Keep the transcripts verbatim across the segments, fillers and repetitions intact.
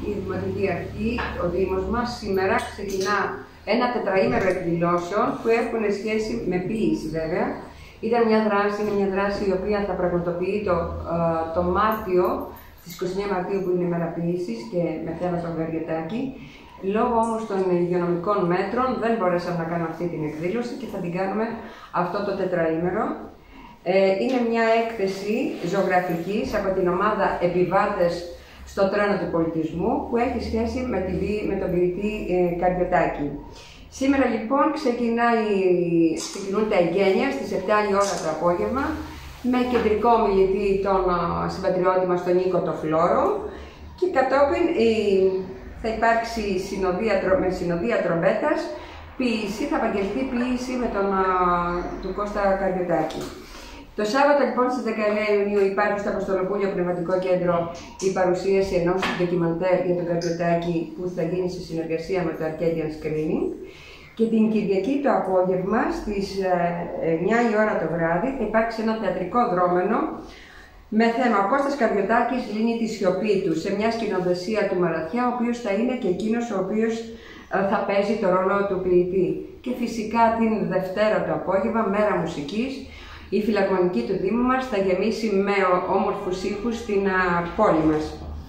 η Δημοτική Αρχή, ο Δήμος μας, σήμερα ξεκινά ένα τετραήμερο εκδηλώσεων που έχουν σχέση με ποίηση βέβαια. Ήταν μια δράση, είναι μια δράση η οποία θα πραγματοποιεί το, το Μάρτιο, στις είκοσι εννέα Μαρτίου που είναι η μέρα ποίησης και με θέμα τον Καριωτάκη. Λόγω όμως των υγειονομικών μέτρων δεν μπορέσαμε να κάνουμε αυτή την εκδήλωση και θα την κάνουμε αυτό το τετραήμερο. Ε, είναι μια έκθεση ζωγραφικής από την ομάδα Επιβάτες στο τρένο του πολιτισμού που έχει σχέση με, τη, με τον ποιητή ε, Καριωτάκη. Σήμερα λοιπόν ξεκινάει, ξεκινούν τα εγγένεια στις επτά η ώρα το απόγευμα με κεντρικό ομιλητή τον συμπατριώτη μας τον Νίκο το Φλόρο και κατόπιν η, θα υπάρξει συνοδεία, με συνοδεία τρομπέτας, ποίηση, θα απαγγελθεί ποίηση με τον του Κώστα Καριωτάκη. Το Σάββατο λοιπόν στις δεκαεννέα Ιουνίου υπάρχει στο Αποστολοπούλιο Πνευματικό Κέντρο η παρουσίαση ενός ντοκιμαντέρ για τον Καριωτάκη που θα γίνει σε συνεργασία με το Arcadian Screening. Και την Κυριακή το απόγευμα στις εννιά η ώρα το βράδυ θα υπάρξει ένα θεατρικό δρόμενο με θέμα ο Κώστας Καριωτάκης λύνει τη σιωπή του σε μια σκηνοθεσία του Μαραθιά, ο οποίος θα είναι και εκείνος ο οποίος θα παίζει το ρόλο του ποιητή. Και φυσικά την Δευτέρα το απόγευμα, μέρα μουσικής, η φιλαρμονική του Δήμου μας θα γεμίσει με όμορφους ήχους στην πόλη μας.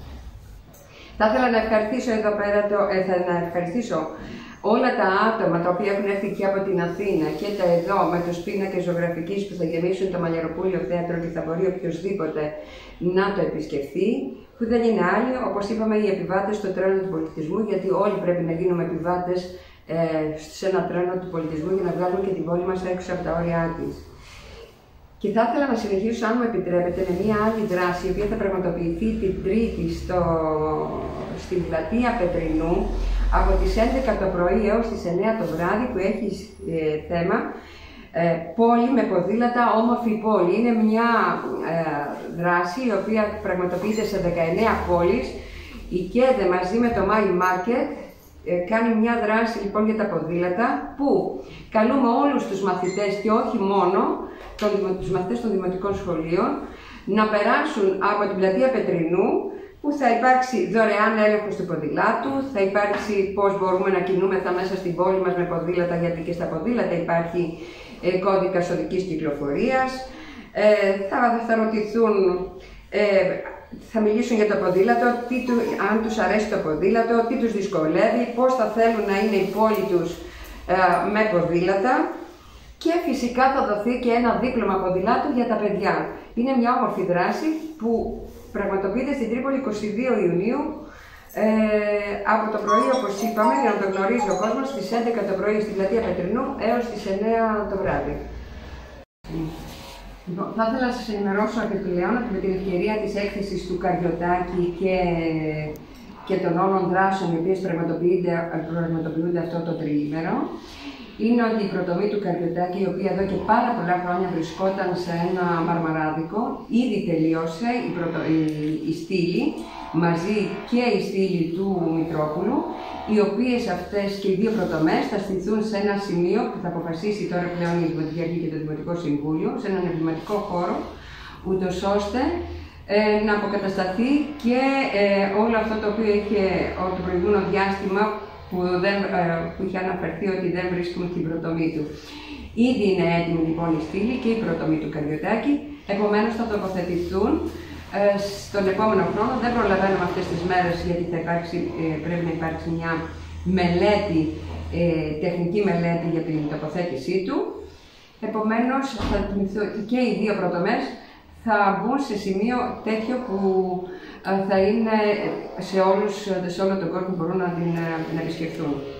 Θα ήθελα να ευχαριστήσω εδώ πέρα, το, ε, θα να ευχαριστήσω όλα τα άτομα τα οποία έχουν έρθει και από την Αθήνα και τα εδώ με τους πίνακες ζωγραφικής που θα γεμίσουν το Μαλλιαροπούλιο Θέατρο και θα μπορεί οποιοδήποτε να το επισκεφθεί, που δεν είναι άλλοι, όπως είπαμε, οι επιβάτες στο τρένο του πολιτισμού, γιατί όλοι πρέπει να γίνουμε επιβάτες ε, σε ένα τρένο του πολιτισμού για να βγάλουμε και την πόλη μας έξω από τα όρια της. Και θα ήθελα να συνεχίσω, αν μου επιτρέπετε, με μια άλλη δράση, η οποία θα πραγματοποιηθεί την Τρίτη στο, στην πλατεία Πετρινού, από τις έντεκα το πρωί έως τις εννέα το βράδυ, που έχει ε, θέμα ε, πόλη με ποδήλατα, όμορφη πόλη. Είναι μια ε, δράση η οποία πραγματοποιείται σε δεκαεννέα πόλεις. Η ΚΕΔΕ μαζί με το My Market ε, κάνει μια δράση λοιπόν για τα ποδήλατα, που καλούμε όλους τους μαθητές και όχι μόνο τους μαθητές των δημοτικών σχολείων να περάσουν από την πλατεία Πετρινού, που θα υπάρξει δωρεάν έλεγχος του ποδηλάτου, θα υπάρξει πώς μπορούμε να κινούμεθα μέσα στην πόλη μας με ποδήλατα, γιατί και στα ποδήλατα υπάρχει ε, κώδικας οδικής κυκλοφορίας. Ε, θα, θα ρωτηθούν, ε, θα μιλήσουν για το ποδήλατο, τι του, αν τους αρέσει το ποδήλατο, τι τους δυσκολεύει, πώς θα θέλουν να είναι η πόλη τους ε, με ποδήλατα. Και φυσικά θα δοθεί και ένα δίπλωμα ποδηλάτου για τα παιδιά. Είναι μια όμορφη δράση που πραγματοποιείται στην Τρίπολη είκοσι δύο Ιουνίου ε, από το πρωί, όπως είπαμε, για να το γνωρίζει ο κόσμος, στις έντεκα το πρωί στην πλατεία Πετρινού έως τις εννέα το βράδυ. Λοιπόν, θα ήθελα να σας ενημερώσω επιπλέον ότι με την ευκαιρία της έκθεσης του Καριωτάκη και, και των όλων δράσεων οι οποίες πραγματοποιούνται, πραγματοποιούνται αυτό το τριήμερο, είναι ότι η προτομή του Καριωτάκη, η οποία εδώ και πάρα πολλά χρόνια βρισκόταν σε ένα μαρμαράδικο, ήδη τελείωσε η, πρωτο... η... η στήλη, μαζί και η στήλη του Μητρόπουλου, οι οποίες αυτές και οι δύο προτομές θα στηθούν σε ένα σημείο που θα αποφασίσει τώρα πλέον η Δημοτική Αρχή και το Δημοτικό Συμβούλιο, σε έναν εμβληματικό χώρο, ούτως ώστε ε, να αποκατασταθεί και ε, όλο αυτό το οποίο είχε το προηγούμενο διάστημα, που, δεν, που είχε αναφερθεί ότι δεν βρίσκουν την προτομή του. Ήδη είναι έτοιμη λοιπόν η στήλη και η προτομή του Καριωτάκη, επομένως θα τοποθετηθούν ε, στον επόμενο χρόνο. Δεν προλαβαίνουμε αυτές τις μέρες, γιατί θα υπάρξει, ε, πρέπει να υπάρξει μια μελέτη, ε, τεχνική μελέτη για την τοποθέτησή του. Επομένως θα, και οι δύο προτομές θα μπουν σε σημείο τέτοιο που θα είναι σε, όλους, σε όλο τον κόσμο μπορούν να την να επισκεφθούν.